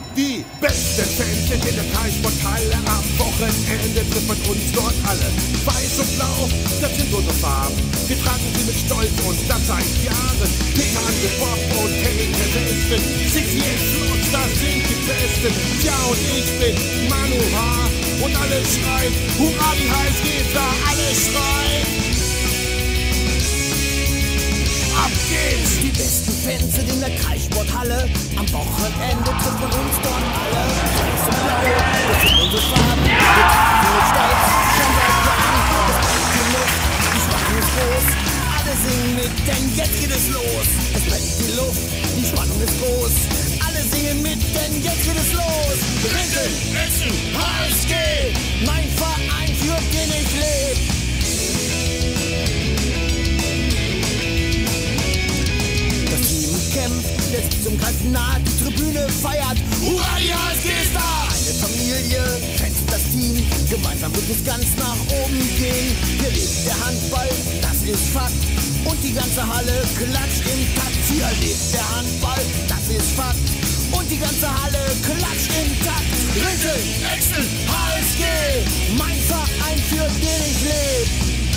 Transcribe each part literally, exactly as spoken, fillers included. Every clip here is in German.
Die besten Fans sind in der Kreissporthalle. Am Wochenende treffen uns dort alle. Weiß und blau, das sind unsere Farben. Wir tragen sie mit Stolz und das seit Jahren. Peter, André, Bob und Kevin, der Westen. Sixty Eight Flots, das sind die Besten. Ja, und ich bin Manu H. Und alle schreien, hurra, wie heiß geht's da? Alle schreien. Ab geht's! Die besten Fans sind in der Kreissporthalle. Am Wochenende trifft man uns dort alle. Weiß und blau, das sind unsere Farben. Wir tragen mit Stolz, schon seit Jahren. Das brennt die Luft, die Spannung ist groß. Alle singen mit, denn jetzt geht es los. Es brennt die Luft, die Spannung ist groß. Alle singen mit, denn jetzt geht es los. Rinteln, Essen, H S G, mein Verein, für den ich lebe. Lässt zum Greifen nahe, die Tribüne feiert. Hurra, die H S G ist da! Eine Familie, Fans und das Team. Gemeinsam wird es ganz nach oben gehen. Hier lebt der Handball, das ist Fakt. Und die ganze Halle klatscht im Takt. Hier lebt der Handball, das ist Fakt. Und die ganze Halle klatscht im Takt. Rinteln, Exel, H S G, mein Verein, für den ich lebe.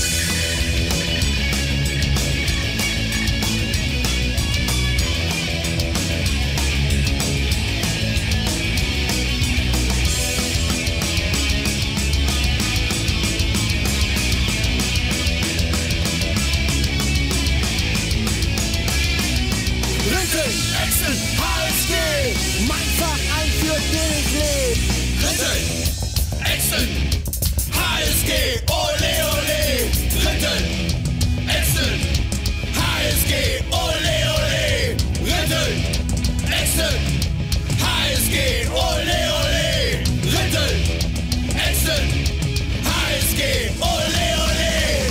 Exel, H S G, mein Verein, für den ich lebe. Rinteln, Exel, H S G, ole ole. Rinteln, Exel, H S G, ole ole. Rinteln, Exel, H S G, ole ole. Rinteln, Exel, H S G, ole ole.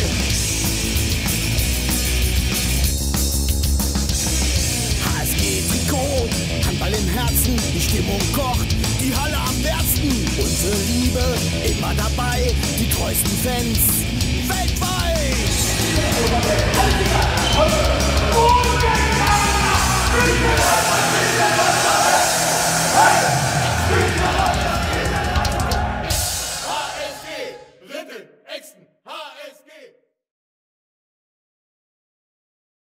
Handball im Herzen, die Stimmung kocht, die Halle am besten. Unsere Liebe immer dabei, die treuesten Fans weltweit.